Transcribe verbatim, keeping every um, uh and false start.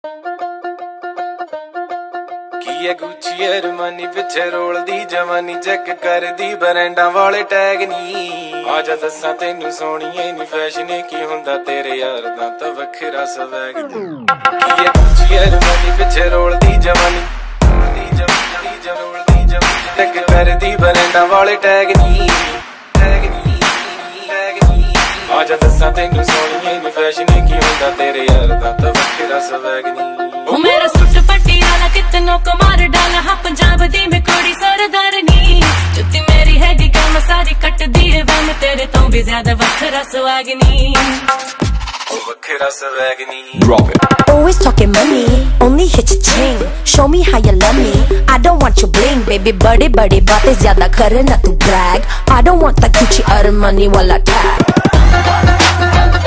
की Gucci Armani पिछे roll दी जवानी चेक कर दी बरैंडा वाले टैग नी आजा दसा तेनू सोनिए नी फैशन की हुंदा तेरे यार दा तां वखरा स्वैग नी की गुची अरमानी पिछे रोल दी जवानी दी जवानी दी जवानी चेक कर दी बरैंडा वाले टैग नी टैग नी टैग नी आजा दसा तेनू सोनिए नी फैशन की हुंदा तेरे यार दा तां वखरा स्वैग नी ओ मेरा सुट पटियाला कितनों को मार डाला हाँ पंजाब दी मैं कोड़ी सरदारनी जुत्ती मेरी हैगी क्या मैं सारी कट दी है वह मैं तेरे तो भी ज्यादा वखरा स्वैगनी वखरा स्वैगनी Drop it. Always talking money, only hit your chain. Show me how you love me. I don't want your bling, baby. बड़े बड़े बातें ज्यादा करे ना तू brag. I don't want the Gucci Armani वाला tag.